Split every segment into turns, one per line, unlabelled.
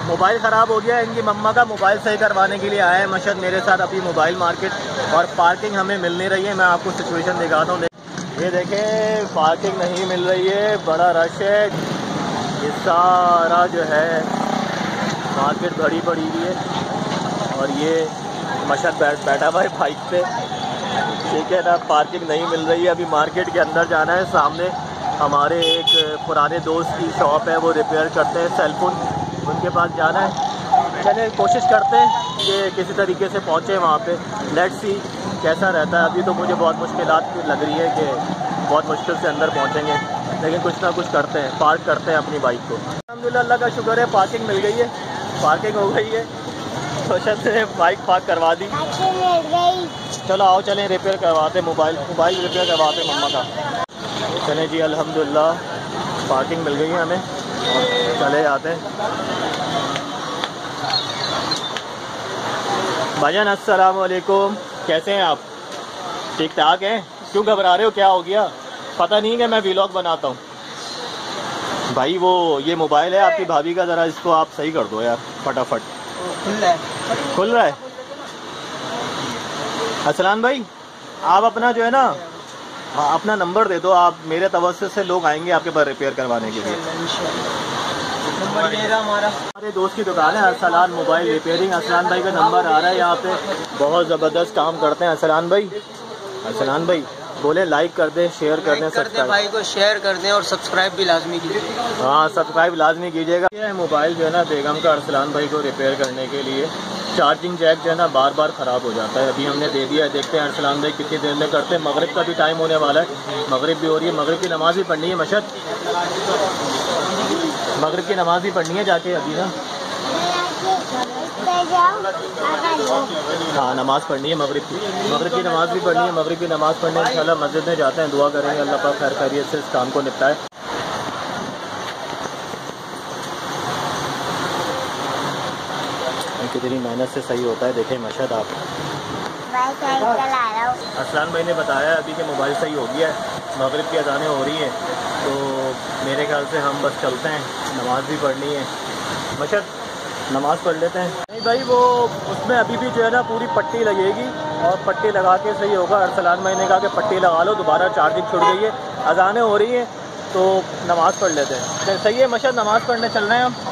Mobile ख़राब हो गया, इनकी मम्मा का मोबाइल सही करवाने के लिए आए हैं मशहद मेरे साथ अभी मोबाइल मार्केट, और पार्किंग हमें मिल नहीं रही है। मैं आपको सिचुएशन दिखाता हूँ। ये देखें पार्किंग नहीं मिल रही है, बड़ा रश है। ये सारा जो है मार्केट भरी पड़ी हुई है, और ये मशहद बैठा हुआ है बाइक पे, ठीक है ना। पार्किंग नहीं मिल रही है। अभी मार्केट के अंदर जाना है। सामने हमारे एक पुराने दोस्त की शॉप है, वो रिपेयर करते हैं सेलफोन, उनके पास जाना है। चलिए कोशिश करते हैं कि किसी तरीके से पहुँचे वहाँ पे। लेट्स सी कैसा रहता है। अभी तो मुझे बहुत मुश्किलात लग रही है कि बहुत मुश्किल से अंदर पहुँचेंगे, लेकिन कुछ ना कुछ करते हैं, पार्क करते हैं अपनी बाइक को। अल्हम्दुलिल्लाह अल्लाह का शुक्र है, पार्किंग मिल गई है, पार्किंग हो गई है। सोशल से बाइक पार्क करवा दी। चलो आओ चलें रिपेयर करवाते, मोबाइल रिपेयर करवाते मम्मा का। चलें जी अल्हम्दुलिल्लाह पार्किंग मिल गई है हमें, चले जाते हैं। भाईजान अस्सलाम वालेकुम, कैसे हैं आप? ठीक ठाक हैं? क्यों घबरा रहे हो, क्या हो गया? पता नहीं कि मैं व्लॉग बनाता हूँ। भाई वो ये मोबाइल है आपकी भाभी का, ज़रा इसको आप सही कर दो यार फटाफट। खुल रहा है। असलान भाई आप अपना जो है ना, हाँ अपना नंबर दे दो आप, मेरे तवज्जुह से लोग आएंगे आपके पास रिपेयर करवाने के लिए। हमारे दोस्त की दुकान है अरसलान मोबाइल रिपेयरिंग। असलान भाई का नंबर आ रहा है यहाँ पे, बहुत ज़बरदस्त काम करते हैं असलान भाई। असलान भाई बोले लाइक कर दें, शेयर कर दें, सब्सक्राइब
भाई को शेयर कर दें और सब्सक्राइब भी लाजमी कीजिए।
हाँ सब्सक्राइब लाजमी कीजिएगा। ये मोबाइल जो है ना बेगम का अरसलान भाई को रिपेयर करने के लिए, चार्जिंग जैक जो है ना बार बार ख़राब हो जाता है। अभी हमने दे दिया है, देखते हैं अरसलान भाई कितनी देर में करते हैं। मगरिब का भी टाइम होने वाला है, मगरिब भी हो रही है, मगरिब की नमाज़ भी पढ़नी है मशहद, मगरिब की नमाज़ भी पढ़नी है जाके अभी ना। हाँ नमाज़ पढ़नी है मगरिब की नमाज़ भी पढ़नी है। मगरिब की नमाज़ पढ़ने इंशाल्लाह मस्जिद में जाते हैं, दुआ करेंगे अल्लाह पाक खैर खैरियत से इस काम को निपटाए। कितनी मेहनत से सही होता है, देखें मशहद आप। असलान भाई ने बताया अभी कि मोबाइल सही हो गया है, मगरिब की अज़ानें हो रही हैं, तो मेरे ख्याल से हम बस चलते हैं, नमाज़ भी पढ़नी है। मशहद नमाज़ पढ़ लेते हैं। नहीं भाई वो उसमें अभी भी जो है ना पूरी पट्टी लगेगी, और पट्टी लगा के सही होगा। अरसलान भाई ने कहा कि पट्टी लगा लो, दोबारा चार्जिंग छूट गई है, अज़ानें हो रही हैं, तो नमाज़ पढ़ लेते हैं। सही है मशहद, नमाज़ पढ़ने चल रहे हैं हम।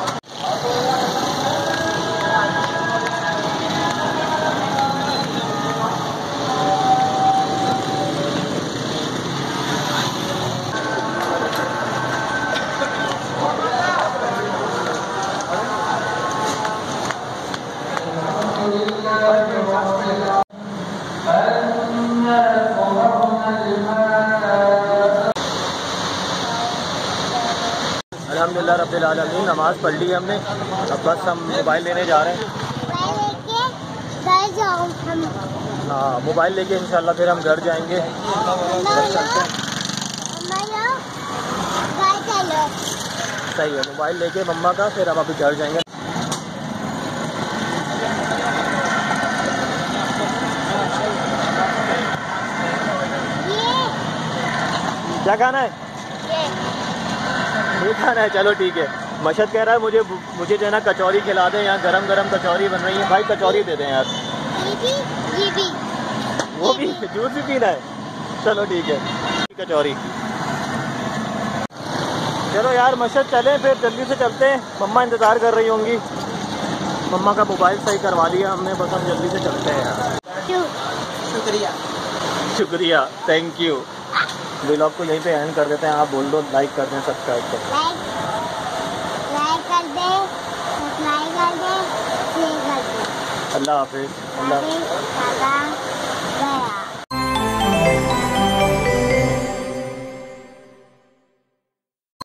अल्हम्दुलिल्लाह रब्बिल आलमीन नमाज़ पढ़ ली हमने, अब बस हम मोबाइल लेने जा रहे हैं। हाँ मोबाइल लेके इंशाल्लाह फिर हम घर जाएंगे। सही है, मोबाइल लेके मम्मा का फिर हम अभी घर जाएंगे। क्या खाना है? ये खाना है, चलो ठीक है। मशहद कह रहा है मुझे जो है ना कचौरी खिला दें, यहाँ गरम गरम कचौरी बन रही है। भाई कचौरी दे दें यार। वो भी जूस भी पीना है, चलो ठीक है कचौरी। चलो यार मशहद चलें फिर, जल्दी से चलते हैं, मम्मा इंतज़ार कर रही होंगी। मम्मा का मोबाइल सही करवा लिया हमने, बस हम जल्दी से चलते हैं यार। शुक्रिया थैंक यू। व्लॉग को यहीं पे एंड कर देते हैं। आप बोल दो लाइक कर दें, सब्सक्राइब कर दें। अल्लाह हाफिज़। अल्लाह